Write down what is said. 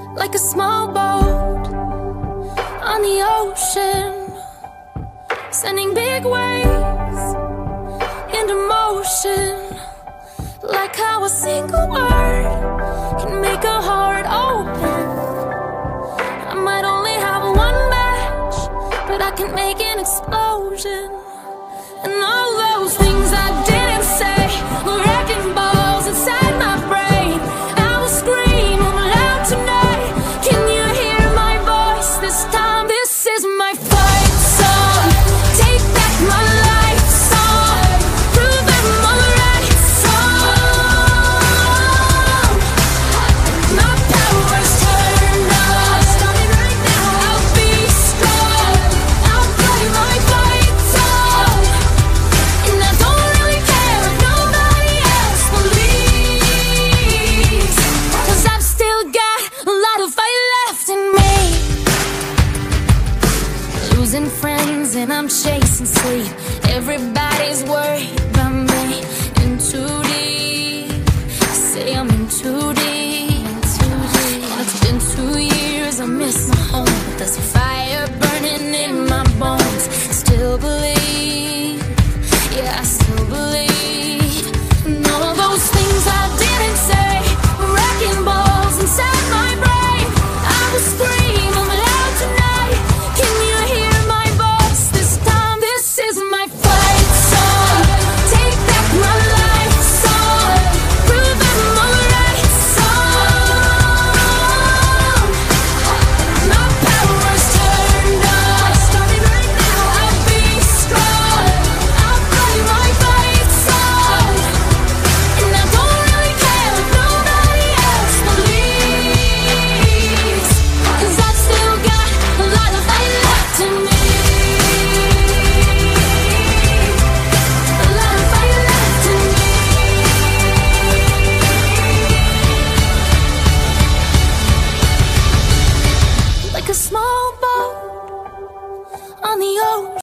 like a small boat on the ocean, sending big waves into motion. Like how a single word can make a heart open. I might only have one match, but I can make an explosion.